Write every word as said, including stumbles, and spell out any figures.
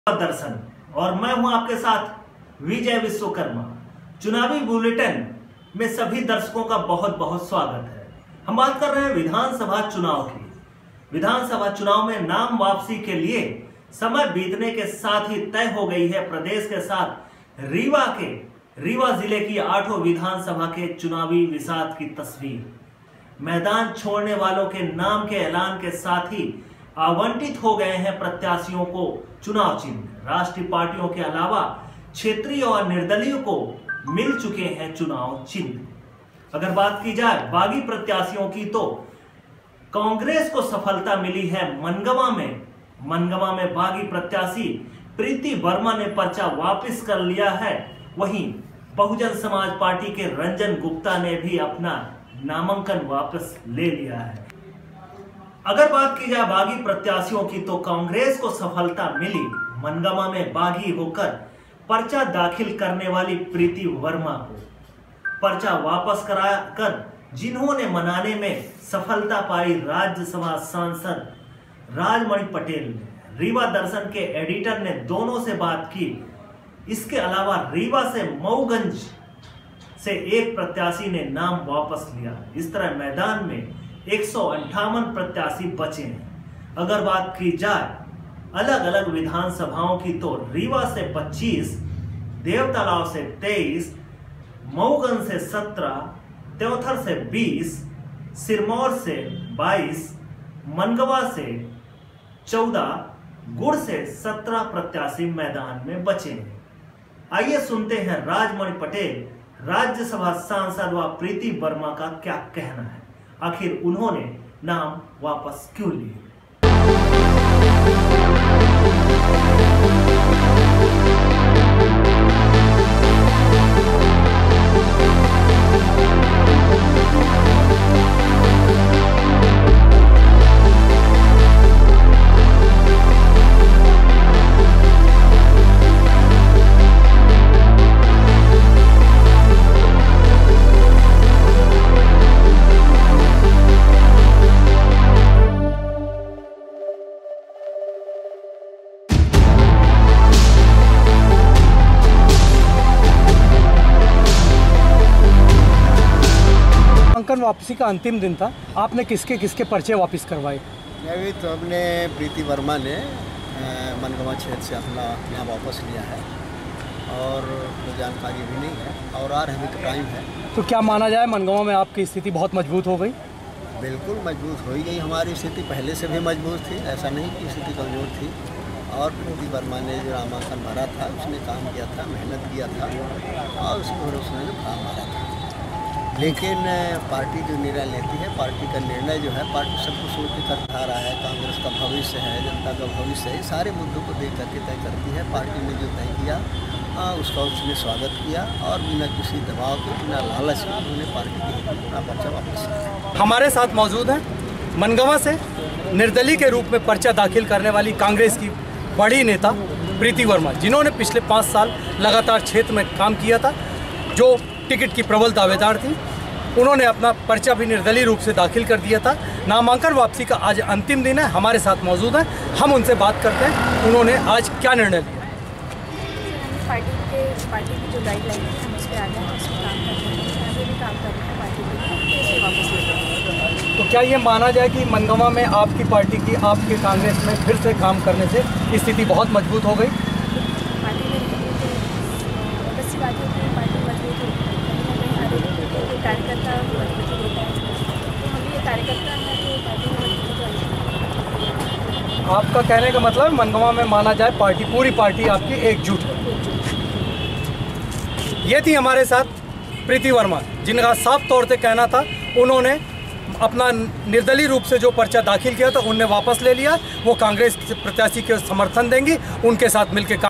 दर्शन और मैं हूं आपके साथ विजय विश्वकर्मा। चुनावी बुलेटिन में सभी दर्शकों का बहुत बहुत स्वागत है। हम बात कर रहे हैं विधानसभा चुनाव की। विधानसभा चुनाव में नाम वापसी के लिए समय बीतने के साथ ही तय हो गई है प्रदेश के साथ रीवा के रीवा जिले की आठों विधानसभा के चुनावी विसात की तस्वीर। मैदान छोड़ने वालों के नाम के ऐलान के साथ ही आवंटित हो गए हैं प्रत्याशियों को चुनाव चिन्ह। राष्ट्रीय पार्टियों के अलावा क्षेत्रीय और निर्दलीय को मिल चुके हैं चुनाव चिन्ह। अगर बात की जाए बागी प्रत्याशियों की तो कांग्रेस को सफलता मिली है मनगवा में। मनगवा में बागी प्रत्याशी प्रीति वर्मा ने पर्चा वापस कर लिया है। वहीं बहुजन समाज पार्टी के रंजन गुप्ता ने भी अपना नामांकन वापस ले लिया है। अगर बात की जाए बागी प्रत्याशियों की तो कांग्रेस को सफलता मिली मनगवा में बागी होकर पर्चा दाखिल करने वाली प्रीति वर्मा को। पर्चा वापस करा कर जिन्होंने मनाने में सफलता पाई राज्यसभा सांसद राजमणि पटेल ने। रीवा दर्शन के एडिटर ने दोनों से बात की। इसके अलावा रीवा से मऊगंज से एक प्रत्याशी ने नाम वापस लिया। इस तरह मैदान में एक सौ अंठावन प्रत्याशी बचे हैं। अगर बात की जाए अलग अलग विधानसभाओं की तो रीवा से पच्चीस, देवतालाव से तेईस, मऊगंज से सत्रह, त्योथर से बीस, सिरमौर से बाईस, मनगवा से चौदह, गुड़ से सत्रह प्रत्याशी मैदान में बचे हैं। आइए सुनते हैं राजमणि पटेल राज्यसभा सांसद व प्रीति वर्मा का क्या कहना है। आखिर उन्होंने नाम वापस क्यों लिए। नामांकन वापसी का अंतिम दिन था, आपने किसके किसके पर्चे वापस करवाए? अभी तो हमने प्रीति वर्मा ने मनगवा क्षेत्र से अपना नाम वापस लिया है और तो जानकारी भी नहीं है और आ रहे तो टाइम है। तो क्या माना जाए मनगवा में आपकी स्थिति बहुत मजबूत हो गई? बिल्कुल मजबूत हो ही गई। हमारी स्थिति पहले से भी मजबूत थी, ऐसा नहीं कि स्थिति कमज़ोर थी। और प्रीति वर्मा ने जो नामांकन भरा था उसने काम किया था, मेहनत किया था और उसके भरोसे में जो काम भरा था। लेकिन पार्टी जो निर्णय लेती है, पार्टी का निर्णय जो है पार्टी सब कुछ सोच के करता आ रहा है। कांग्रेस का भविष्य है, जनता का भविष्य है, सारे मुद्दों को देख करके तय करती है। पार्टी ने जो तय किया आ, उसका उसने स्वागत किया और बिना किसी दबाव के, बिना लालच के उन्होंने पार्टी के अपना पर्चा वापस किया। हमारे साथ मौजूद हैं मनगवा से निर्दलीय के रूप में पर्चा दाखिल करने वाली कांग्रेस की बड़ी नेता प्रीति वर्मा, जिन्होंने पिछले पाँच साल लगातार क्षेत्र में काम किया था, जो टिकट की प्रबल दावेदार थी। उन्होंने अपना पर्चा भी निर्दलीय रूप से दाखिल कर दिया था। नामांकन वापसी का आज अंतिम दिन है। हमारे साथ मौजूद हैं, हम उनसे बात करते हैं उन्होंने आज क्या निर्णय लिया। पार्टी के पार्टी की जो गाइडलाइन है हम उस पर आ गए हैं, उस पर काम कर रहे हैं, आगे भी काम कर रहे हैं पार्टी के लिए वापस ले जाएंगे। तो क्या ये माना जाए कि मनगवा में आपकी पार्टी की आपके कांग्रेस में फिर से काम करने से स्थिति बहुत मजबूत हो गई? पार्टी में बस बात है कि पार्टी मजबूत होगी, कार्यकर्ता मजबूती देता है, तो हम ये कार्यकर्ता हैं तो पार्टी में मजबूती। आपका कहने का मतलब मनगवा में माना जाए पार्टी, पूरी पार्टी आपकी एकजुट है। ये थी हमारे साथ प्रीति वर्मा, जिनका साफ तौर से कहना था उन्होंने अपना निर्दलीय रूप से जो पर्चा दाखिल किया था उनने वापस ले लिया। वो कांग्रेस प्रत्याशी के समर्थन देंगी, उनके साथ मिलकर